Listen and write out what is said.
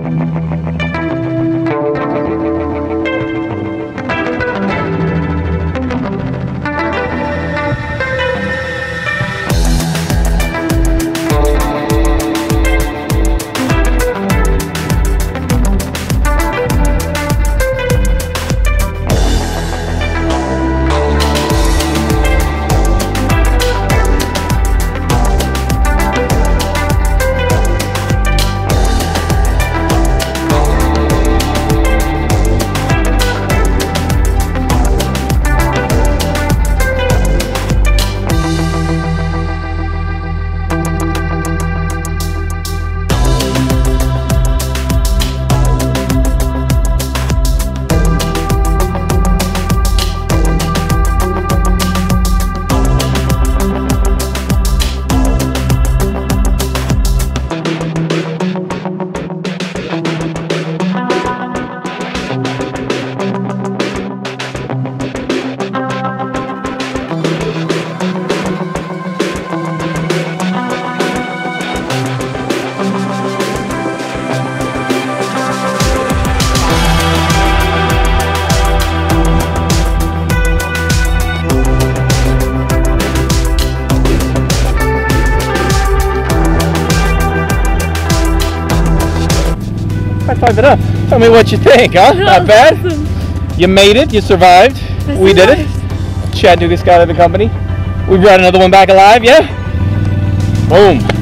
High five it up. Tell me what you think, huh? Not bad? Awesome. You made it. You survived. We did it. Chattanooga Skydiving Company. We brought another one back alive, yeah? Boom.